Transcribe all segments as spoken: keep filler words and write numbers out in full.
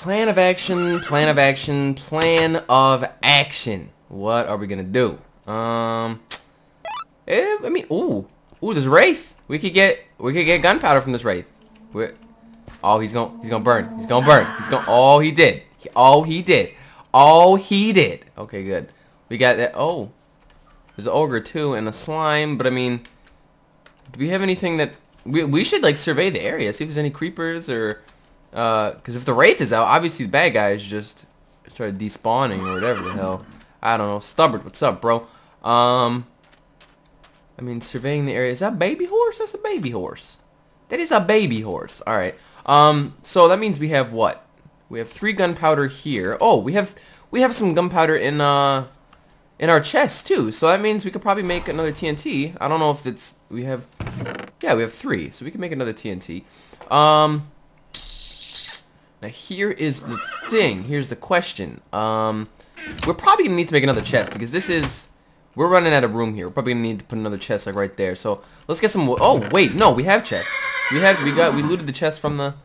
Plan of action, plan of action, plan of action. What are we gonna do? Um, eh, I mean, ooh, ooh, there's Wraith. We could get, we could get gunpowder from this Wraith. We're, oh, he's gonna, he's gonna burn. He's gonna burn. He's gonna. Oh, he did. He, oh, he did. Oh, he did. Okay, good. We got that. Oh, there's an ogre too and a slime. But I mean, do we have anything that we we should like survey the area, see if there's any creepers or. Because uh, if the Wraith is out, obviously the bad guys just started despawning or whatever the hell. I don't know. Stubborn, what's up, bro? Um, I mean, surveying the area. Is that a baby horse? That's a baby horse. That is a baby horse. All right. Um, so that means we have what? We have three gunpowder here. Oh, we have we have some gunpowder in uh in our chest too. So that means we could probably make another T N T. I don't know if it's we have. Yeah, we have three, so we can make another T N T. Um. Now here is the thing. Here's the question. Um, we're probably gonna need to make another chest because this is we're running out of room here. We're probably gonna need to put another chest like right there. So let's get some. Oh wait, no, we have chests. We had we got we looted the chest from the.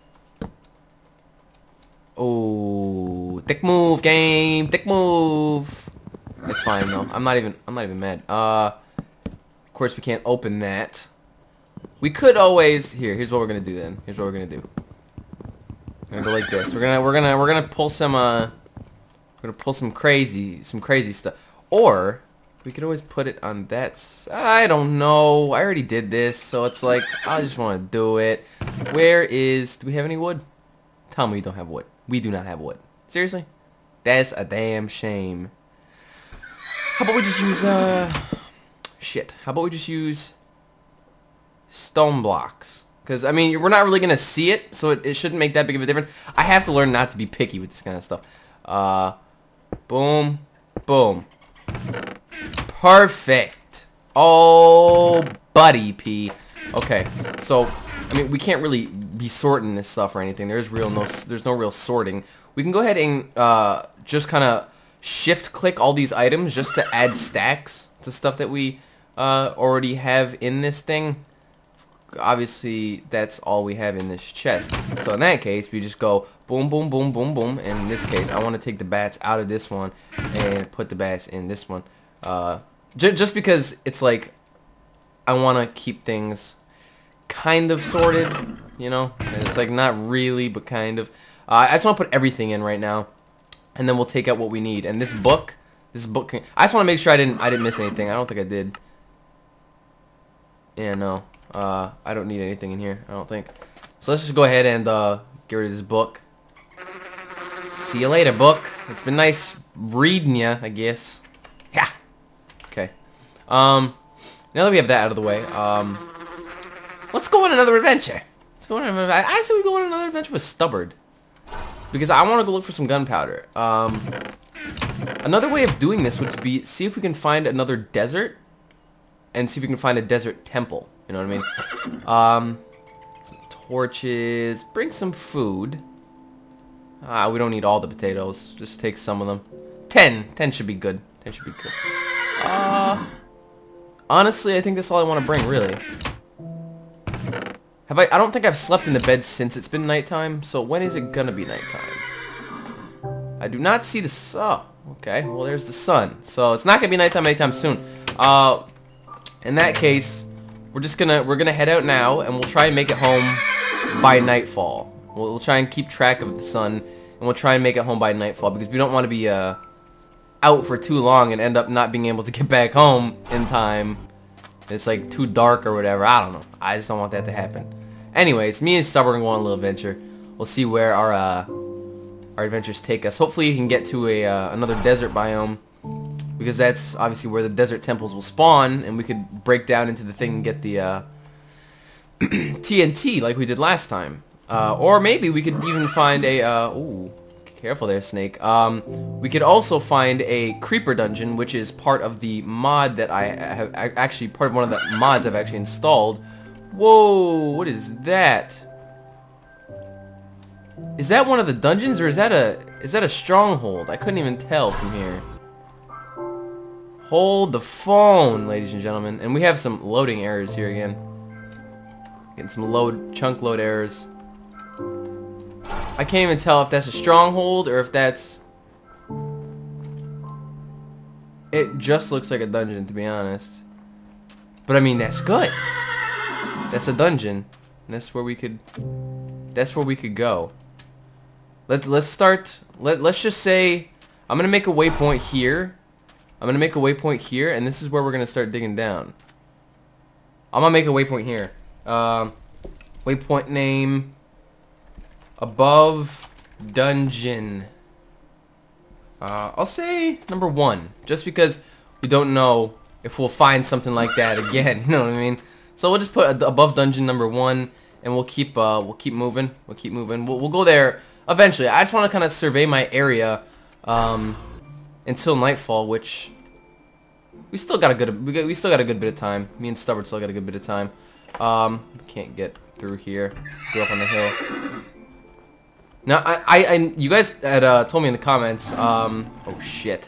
Oh, thick move, game, thick move. It's fine though. I'm not even I'm not even mad. Uh, of course we can't open that. We could always here. Here's what we're gonna do then. Here's what we're gonna do. We're gonna go like this. We're gonna we're gonna we're gonna pull some uh we're gonna pull some crazy some crazy stuff. Or we could always put it on that s I don't know. I already did this, so it's like I just wanna do it. Where is do we have any wood? Tell me we don't have wood. We do not have wood. Seriously? That's a damn shame. How about we just use uh shit. How about we just use stone blocks? Because, I mean, we're not really going to see it, so it, it shouldn't make that big of a difference. I have to learn not to be picky with this kind of stuff. Uh, boom, boom. Perfect. Oh, buddy, P. Okay, so, I mean, we can't really be sorting this stuff or anything. There's real no, there's no real sorting. We can go ahead and uh, just kind of shift-click all these items just to add stacks to stuff that we uh, already have in this thing. Obviously that's all we have in this chest, so in that case we just go boom boom boom boom boom, and in this case I want to take the bats out of this one and put the bats in this one, uh, j just because it's like I want to keep things kind of sorted, you know, and it's like not really but kind of. uh, I just want to put everything in right now, and then we'll take out what we need. And this book this book can, I just want to make sure I didn't I didn't miss anything. I don't think I did. Yeah, no. Uh, I don't need anything in here, I don't think. So let's just go ahead and uh, get rid of this book. See you later, book. It's been nice reading ya, I guess. Yeah. Okay. Um, now that we have that out of the way, um, let's go on another adventure. Let's go on another. I say we go on another adventure with Stubborn, because I want to go look for some gunpowder. Um, another way of doing this would be see if we can find another desert, and see if we can find a desert temple. You know what I mean? Um, some torches. Bring some food. Ah, we don't need all the potatoes. Just take some of them. Ten. Ten should be good. Ten should be good. Uh, honestly, I think that's all I want to bring, really. Have I? I don't think I've slept in the bed since it's been nighttime. So when is it gonna be nighttime? I do not see the sun. Oh, okay. Well, there's the sun. So it's not gonna be nighttime anytime soon. Uh, in that case. We're just gonna we're gonna head out now, and we'll try and make it home by nightfall. We'll, we'll try and keep track of the sun, and we'll try and make it home by nightfall because we don't want to be uh, out for too long and end up not being able to get back home in time. It's like too dark or whatever. I don't know. I just don't want that to happen. Anyways, me and Stubborn are going on a little adventure. We'll see where our uh, our adventures take us. Hopefully, you can get to a uh, another desert biome. Because that's obviously where the desert temples will spawn, and we could break down into the thing and get the uh, T N T like we did last time. Uh, or maybe we could even find a, uh, ooh, careful there, Snake. Um, we could also find a creeper dungeon, which is part of the mod that I have, actually, part of one of the mods I've actually installed. Whoa, what is that? Is that one of the dungeons, or is that a, is that a stronghold? I couldn't even tell from here. Hold the phone, ladies and gentlemen. And we have some loading errors here again. Getting some load, chunk load errors. I can't even tell if that's a stronghold or if that's... It just looks like a dungeon, to be honest. But I mean, that's good. That's a dungeon. And that's where we could... That's where we could go. Let, let's start... Let, let's just say... I'm going to make a waypoint here. I'm going to make a waypoint here. And this is where we're going to start digging down. I'm going to make a waypoint here. Um, waypoint name... Above dungeon. Uh, I'll say number one. Just because we don't know if we'll find something like that again. You know what I mean? So we'll just put above dungeon number one. And we'll keep uh, we'll keep moving. We'll keep moving. We'll, we'll go there eventually. I just want to kind of survey my area um, until nightfall, which we still got a good we, got, we still got a good bit of time. Me and Stubborn still got a good bit of time. Um, we can't get through here. Go up on the hill. Now I, I, I you guys had uh, told me in the comments. Um, oh shit!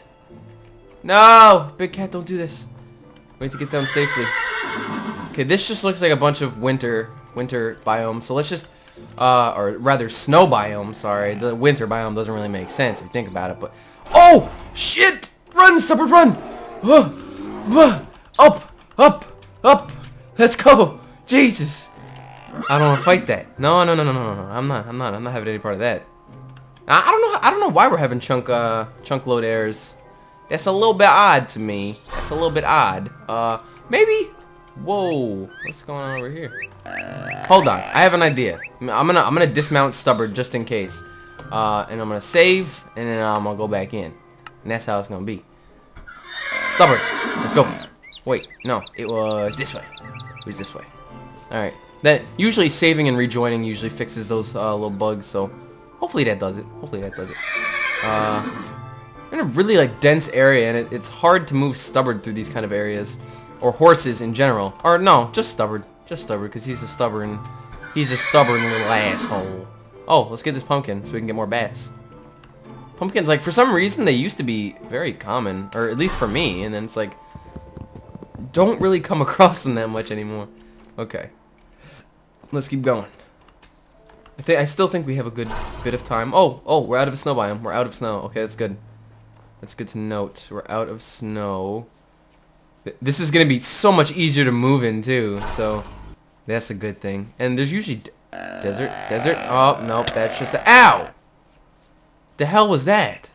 No, Big Cat, don't do this. We need to get down safely. Okay, this just looks like a bunch of winter. Winter biome, so let's just, uh, or rather snow biome, sorry. The winter biome doesn't really make sense if you think about it, but, oh, shit! Run, Stubborn, run! Uh, uh, up, up, up, let's go! Jesus! I don't want to fight that. No, no, no, no, no, no, I'm not, I'm not, I'm not having any part of that. I, I don't know, I don't know why we're having chunk, uh, chunk load errors. That's a little bit odd to me. That's a little bit odd. Uh, maybe? Whoa, what's going on over here? Hold on, I have an idea. I'm gonna I'm gonna dismount Stubborn just in case, uh, and I'm gonna save, and then um, I'll go back in, and that's how it's gonna be. Stubborn, let's go. Wait, no, it was this way. It was this way. All right. That usually saving and rejoining usually fixes those uh, little bugs. So hopefully that does it. Hopefully that does it. Uh, in a really like dense area, and it, it's hard to move Stubborn through these kind of areas, or horses in general. Or no, just Stubborn. Just Stubborn, because he's a stubborn, he's a stubborn little asshole. Oh, let's get this pumpkin so we can get more bats. Pumpkins, like, for some reason, they used to be very common, or at least for me, and then it's like, don't really come across them that much anymore. Okay. Let's keep going. I think I still think we have a good bit of time. Oh, oh, we're out of a snow biome. We're out of snow. Okay, that's good. That's good to note. We're out of snow. This is going to be so much easier to move in, too, so that's a good thing. And there's usually d desert, desert. Oh, nope, that's just a... Ow! The hell was that?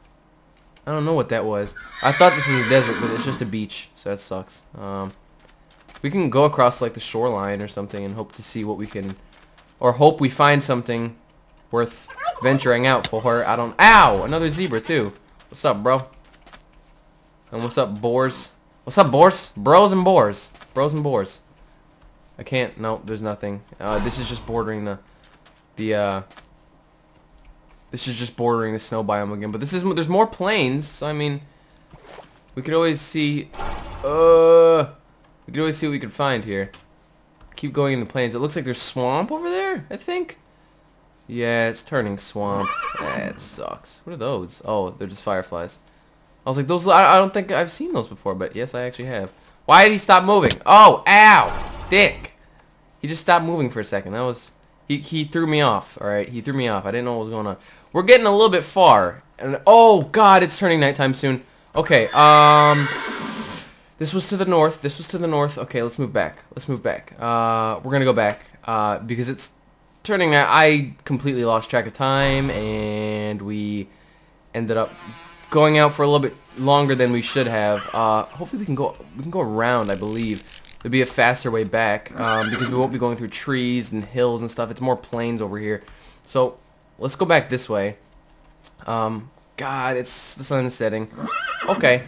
I don't know what that was. I thought this was a desert, but it's just a beach, so that sucks. Um, we can go across, like, the shoreline or something and hope to see what we can... Or hope we find something worth venturing out for. I don't... Ow! Another zebra, too. What's up, bro? And what's up, boars? What's up, boars? Bros and boars. Bros and boars. I can't. No, there's nothing. Uh, this is just bordering the, the. Uh, this is just bordering the snow biome again. But this is there's more plains. So I mean, we could always see. Uh, we could always see what we could find here. Keep going in the plains. It looks like there's swamp over there. I think. Yeah, it's turning swamp. That sucks. What are those? Oh, they're just fireflies. I was like, those. I, I don't think I've seen those before, but yes, I actually have. Why did he stop moving? Oh, ow, dick. He just stopped moving for a second. That was. He he threw me off. All right, he threw me off. I didn't know what was going on. We're getting a little bit far, and oh god, it's turning nighttime soon. Okay. Um. This was to the north. This was to the north. Okay, let's move back. Let's move back. Uh, we're gonna go back. Uh, because it's turning. I completely lost track of time, and we ended up going out for a little bit longer than we should have. Uh, hopefully we can go we can go around, I believe. There'll be a faster way back, um, because we won't be going through trees and hills and stuff. It's more plains over here. So let's go back this way. Um, God, it's the sun is setting. Okay.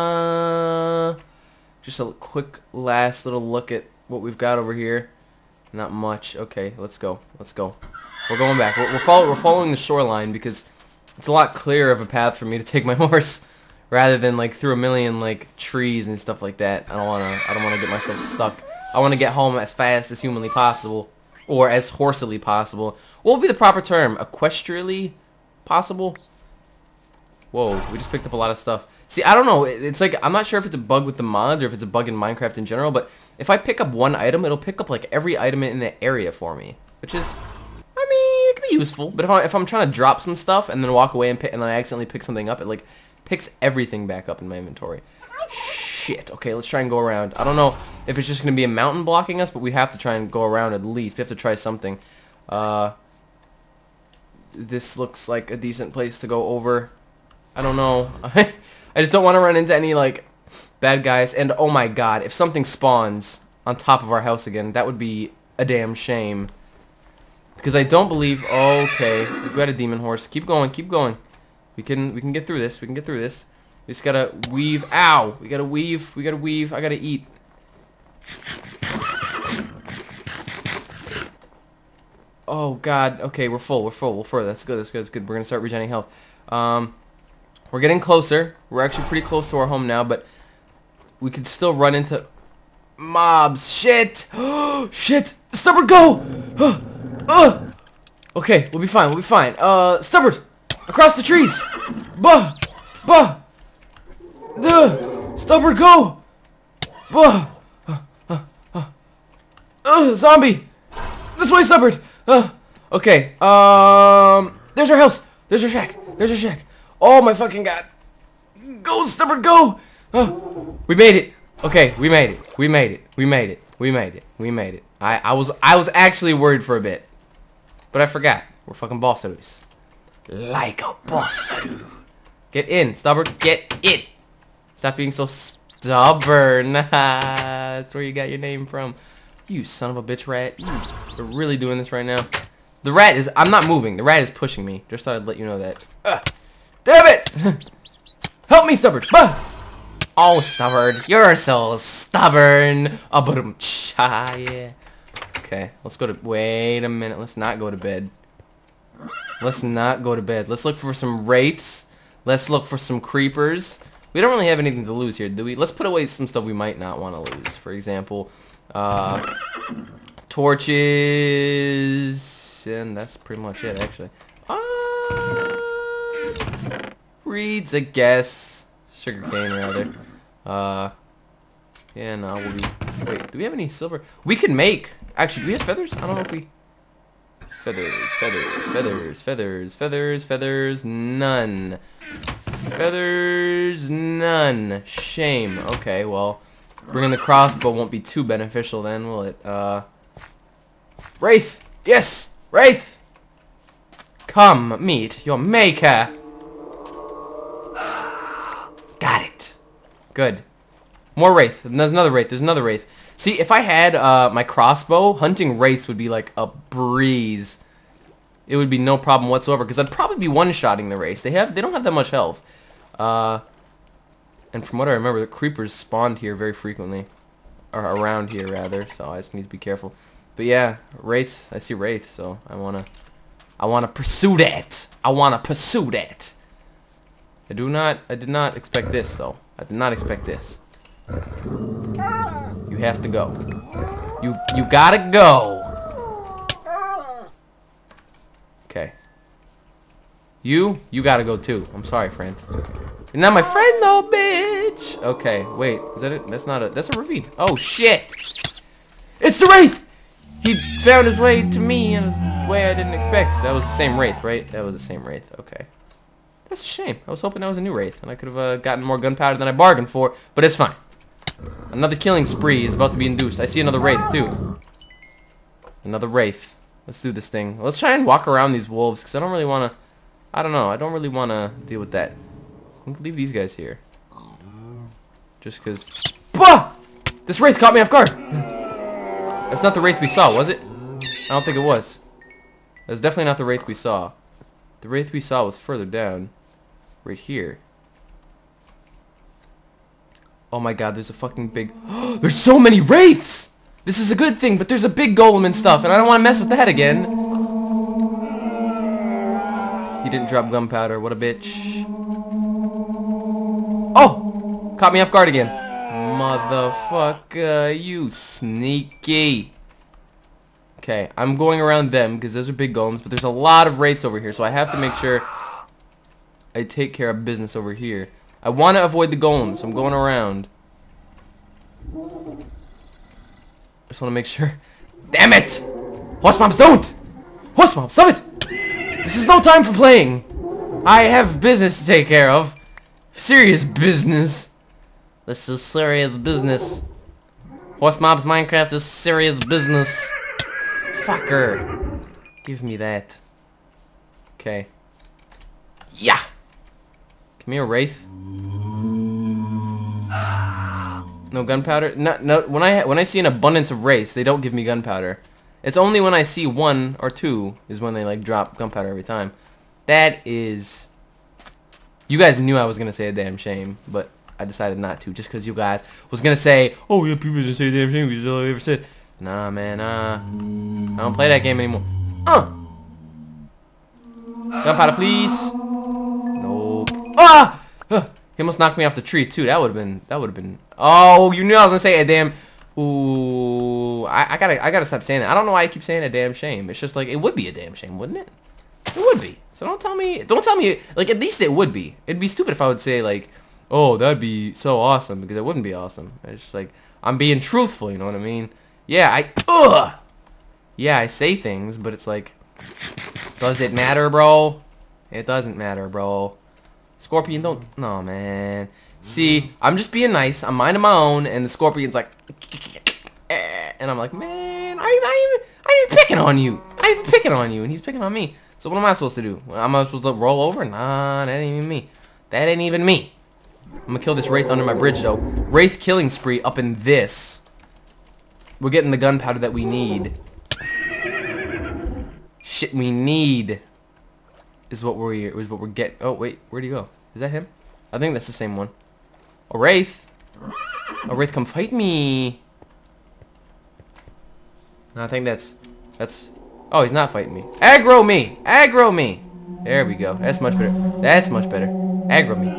Uh, just a quick last little look at what we've got over here. Not much. Okay, let's go. Let's go. We're going back. We're, we're, follow, we're following the shoreline because it's a lot clearer of a path for me to take my horse, rather than like through a million like trees and stuff like that. I don't wanna. I don't wanna get myself stuck. I wanna get home as fast as humanly possible, or as horsily possible. What would be the proper term? Equestrially possible? Whoa, we just picked up a lot of stuff. See, I don't know. It's like I'm not sure if it's a bug with the mods or if it's a bug in Minecraft in general. But if I pick up one item, it'll pick up like every item in the area for me, which is, I mean, it could be useful, but if, I, if I'm trying to drop some stuff and then walk away and, pick, and then I accidentally pick something up, it like picks everything back up in my inventory. Shit. Okay, let's try and go around. I don't know if it's just going to be a mountain blocking us, but we have to try and go around at least. We have to try something. Uh, this looks like a decent place to go over. I don't know. I just don't want to run into any, like, bad guys. And, oh my god, if something spawns on top of our house again, that would be a damn shame. Because I don't believe... Okay, we got a demon horse. Keep going, keep going. We can, we can get through this. We can get through this. We just gotta weave. Ow! We gotta weave. We gotta weave. I gotta eat. Oh god. Okay, we're full. We're full. We're full. That's good. That's good. That's good. We're gonna start regenerating health. Um, we're getting closer. We're actually pretty close to our home now, but we could still run into mobs. Shit! Shit! Stubborn, go! uh. Okay, we'll be fine. We'll be fine. Uh, Stubborn, across the trees. Bah, bah. Duh! Stubborn, go! Bah! Uh, uh, uh. Uh, zombie! This way, Stubborn! Uh, okay, um... There's our house! There's our shack! There's our shack! Oh my fucking god! Go, Stubborn, go! Uh, we made it! Okay, we made it. We made it. We made it. We made it. We made it. I, I was I was actually worried for a bit. But I forgot. We're fucking bossaroos. Like a bossaroo. Get in, Stubborn. Get in! Stop being so stubborn. That's where you got your name from. You son of a bitch rat. You are really doing this right now. The rat is... I'm not moving. The rat is pushing me. Just thought I'd let you know that. Uh, damn it! Help me, Stubborn. Uh. Oh, Stubborn. You're so stubborn. Oh, but um, yeah. Okay, let's go to... Wait a minute. Let's not go to bed. Let's not go to bed. Let's look for some wraiths. Let's look for some creepers. We don't really have anything to lose here, do we? Let's put away some stuff we might not want to lose. For example, uh, torches, and that's pretty much it, actually. Uh, reeds, I guess. Sugarcane, rather. Uh, yeah, no, we'll be... Wait, do we have any silver? We can make... Actually, do we have feathers? I don't know if we... Feathers, feathers, feathers, feathers, feathers, feathers, none. Feathers, none. Shame. Okay, well, bringing the crossbow won't be too beneficial then, will it? Uh, Wraith! Yes! Wraith! Come, meet your maker! Got it. Good. More Wraith. There's another Wraith. There's another Wraith. See, if I had uh, my crossbow, hunting Wraiths would be like a breeze. It would be no problem whatsoever, because I'd probably be one-shotting the Wraiths. They have, they don't have that much health. Uh, and from what I remember, the creepers spawned here very frequently. Or around here, rather, so I just need to be careful. But yeah, Wraiths, I see Wraiths, so I wanna, I wanna pursue that. I wanna pursue that. I do not, I did not expect this, though. I did not expect this. You have to go. You you gotta go. Okay. You you gotta go too. I'm sorry, friend. You're not my friend though, bitch. Okay, wait. Is that it? That's not a. That's a ravine. Oh shit! It's the Wraith. He found his way to me in a way I didn't expect. That was the same Wraith, right? That was the same Wraith. Okay. That's a shame. I was hoping that was a new Wraith, and I could have uh, gotten more gunpowder than I bargained for. But it's fine. Another killing spree is about to be induced. I see another Wraith, too. Another Wraith. Let's do this thing. Let's try and walk around these wolves, because I don't really want to... I don't know. I don't really want to deal with that. I'm going to leave these guys here. Just because... Bah! This Wraith caught me off guard! That's not the Wraith we saw, was it? I don't think it was. That's definitely not the Wraith we saw. The Wraith we saw was further down. Right here. Oh my god, there's a fucking big... There's so many Wraiths! This is a good thing, but there's a big golem and stuff, and I don't want to mess with that again. He didn't drop gunpowder. What a bitch. Oh! Caught me off guard again. Motherfucker, you sneaky. Okay, I'm going around them, because those are big golems, but there's a lot of Wraiths over here, so I have to make sure I take care of business over here. I want to avoid the golems. I'm going around. I just want to make sure. Damn it! Horse bombs don't! Horse Mob, stop it! This is no time for playing. I have business to take care of. Serious business. This is serious business. Horse Mob's Minecraft is serious business. Fucker. Give me that. Okay. Yeah. Come here, Wraith. No gunpowder? No, no. When I when I see an abundance of wraiths, they don't give me gunpowder. It's only when I see one or two is when they like drop gunpowder every time. That is. You guys knew I was gonna say a damn shame, but I decided not to, just because you guys was gonna say, "Oh yeah, people just say a damn shame." Because all I ever said. Nah, man. Uh, I don't play that game anymore. Uh. Gunpowder, please. Nope. Ah! Uh, he almost knocked me off the tree too. That would have been. That would have been. Oh, you knew I was gonna say a damn. Ooh, I, I gotta. I gotta stop saying it. I don't know why I keep saying a damn shame. It's just like it would be a damn shame, wouldn't it? It would be. So don't tell me. Don't tell me. Like at least it would be. It'd be stupid if I would say like, oh, that'd be so awesome, because it wouldn't be awesome. It's just like I'm being truthful. You know what I mean? Yeah. I. Ugh. Yeah, I say things, but it's like, does it matter, bro? It doesn't matter, bro. Scorpion, don't. No, man. See, I'm just being nice. I'm minding my own, and the scorpion's like, and I'm like, man, I, I, I ain't picking on you. I ain't picking on you, and he's picking on me. So what am I supposed to do? Am I supposed to roll over? Nah, that ain't even me. That ain't even me. I'm gonna kill this wraith under my bridge, though. Wraith killing spree up in this. We're getting the gunpowder that we need. Shit, we need is what we're is what we're getting. Oh wait, where'd he go? Is that him? I think that's the same one. A wraith. A wraith, come fight me. No, I think that's that's. Oh, he's not fighting me. Aggro me. Aggro me. There we go. That's much better. That's much better. Aggro me.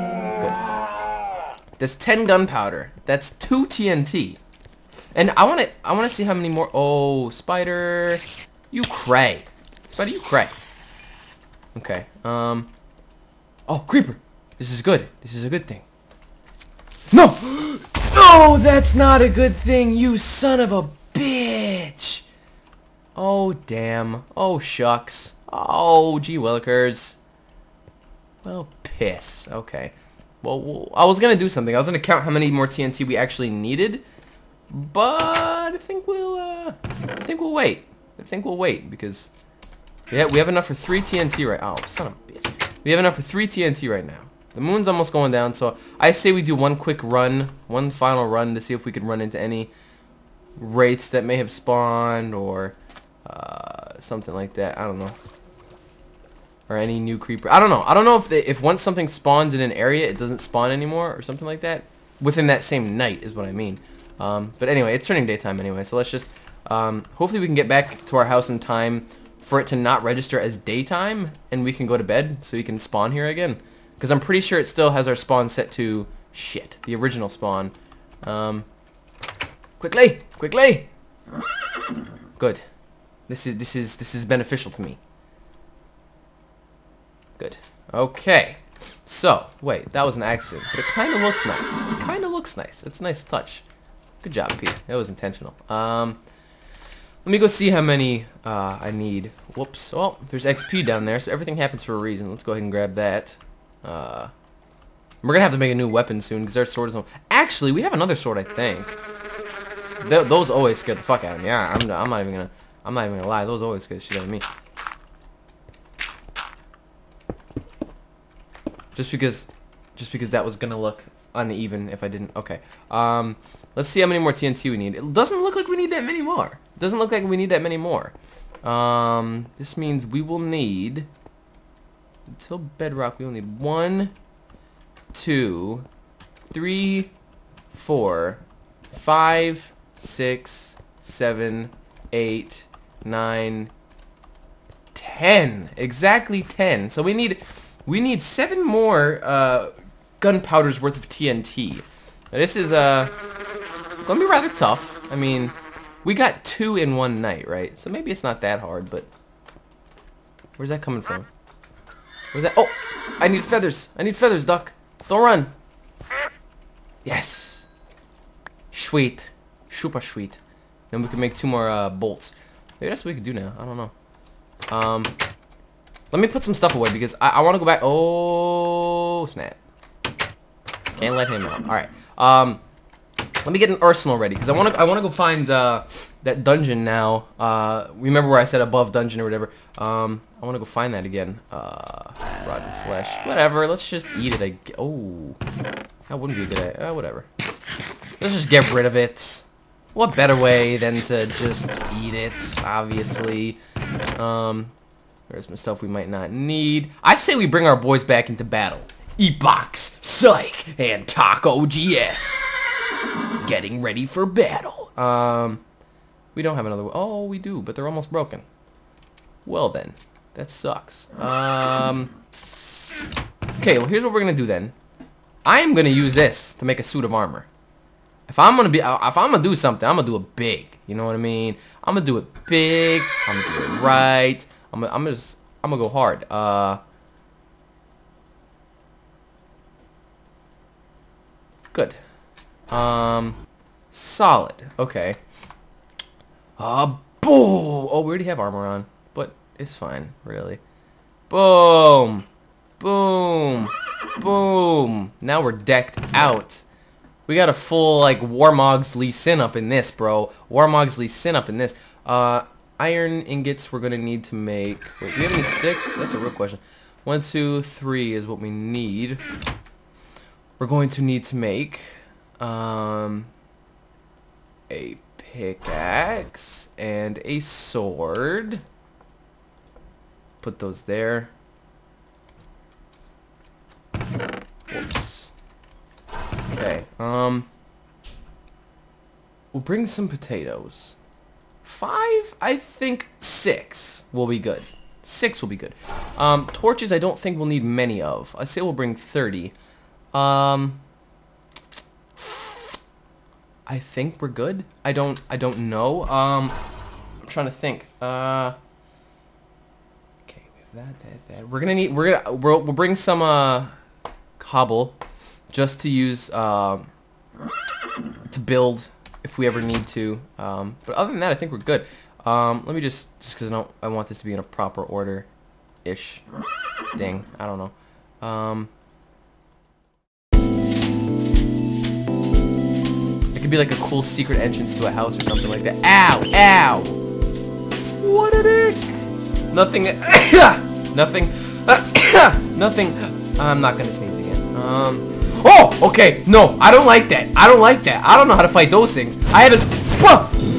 Good. That's ten gunpowder. That's two T N T. And I want to. I want to see how many more. Oh, spider. You cray. Spider, you cray. Okay. Um. Oh, creeper. This is good. This is a good thing. No! No, that's not a good thing, you son of a bitch! Oh, damn. Oh, shucks. Oh, gee willikers. Well, piss. Okay. Well, well, I was gonna do something. I was gonna count how many more T N T we actually needed, but I think we'll, uh, I think we'll wait. I think we'll wait, because yeah, we have enough for three T N T right. Oh, son of a bitch. We have enough for three T N T right now. The moon's almost going down, so I say we do one quick run, one final run to see if we could run into any wraiths that may have spawned or uh, something like that. I don't know. Or any new creeper. I don't know. I don't know if they, if once something spawns in an area, it doesn't spawn anymore or something like that. Within that same night is what I mean. Um, but anyway, it's turning daytime anyway, so let's just... Um, hopefully we can get back to our house in time for it to not register as daytime, and we can go to bed so we can spawn here again. Because I'm pretty sure it still has our spawn set to shit, the original spawn. Um, quickly, quickly. Good. This is this is this is beneficial to me. Good. Okay. So wait, that was an accident, but it kind of looks nice. It kind of looks nice. It's a nice touch. Good job, Peter. That was intentional. Um. Let me go see how many uh, I need. Whoops. Oh, there's X P down there, so everything happens for a reason. Let's go ahead and grab that. Uh, we're going to have to make a new weapon soon, because our sword is... No Actually, we have another sword, I think. Th those always scare the fuck out of me. Yeah, I'm, I'm not even going to... I'm not even going to lie. Those always scare the shit out of me. Just because... Just because that was going to look uneven if I didn't... Okay. Um... Let's see how many more T N T we need. It doesn't look like we need that many more. It doesn't look like we need that many more. Um, this means we will need, until bedrock, we will need one, two, three, four, five, six, seven, eight, nine, ten. Exactly ten. So we need, we need seven more uh, gunpowder's worth of T N T. Now this is uh. gonna be rather tough. I mean, we got two in one night, right? So maybe it's not that hard, but where's that coming from? Where's that? Oh, I need feathers. I need feathers, duck. Don't run. Yes. Sweet. Super sweet. Then we can make two more uh, bolts. Maybe that's what we could do now. I don't know. Um, let me put some stuff away because I, I want to go back. Oh, snap. Can't let him out. All right. Um, let me get an arsenal ready because I want to I want to go find uh, that dungeon now. Uh, remember where I said above dungeon or whatever. Um, I want to go find that again. Uh, rotten flesh. Whatever. Let's just eat it. I g oh, that wouldn't be a good idea. Uh, whatever. Let's just get rid of it. What better way than to just eat it? Obviously. Um, there's some stuff we might not need. I say we bring our boys back into battle. E-Box, Psych, and Taco G S. Getting ready for battle. Um, we don't have another. Oh, we do, but they're almost broken. Well then, that sucks. Um, okay, well here's what we're gonna do then. I am gonna use this to make a suit of armor. If I'm gonna be, if I'm gonna do something, I'm gonna do it big. You know what I mean? I'm gonna do it big. I'm gonna do it right. I'm gonna, I'm gonna, just, I'm gonna go hard. Uh, good. Um, solid. Okay. Uh, boom. Oh, we already have armor on, but it's fine, really. Boom. Boom. Boom. Now we're decked out. We got a full, like, Warmog's Lee Sin up in this, bro. Warmog's Lee Sin up in this. Uh, iron ingots we're gonna need to make. Wait, do you have any sticks? That's a real question. One, two, three is what we need. We're going to need to make, um, a pickaxe and a sword. Put those there. Whoops. Okay, um, we'll bring some potatoes. Five? I think six will be good. Six will be good. Um, torches I don't think we'll need many of. I say we'll bring thirty. Um, I think we're good. I don't, I don't know. Um, I'm trying to think. Uh, okay, we have that, that, that. We're gonna need, we're gonna, we'll, we'll bring some, uh, cobble. Just to use, um, to build if we ever need to. Um, but other than that, I think we're good. Um, let me just, just because I don't, I want this to be in a proper order-ish thing. I don't know. Um, it could be like a cool secret entrance to a house or something like that. Ow! Ow! What a dick! Nothing. Nothing. Nothing. I'm not gonna sneeze again. Um. Oh, okay. No, I don't like that. I don't like that. I don't know how to fight those things. I haven't. Whoa!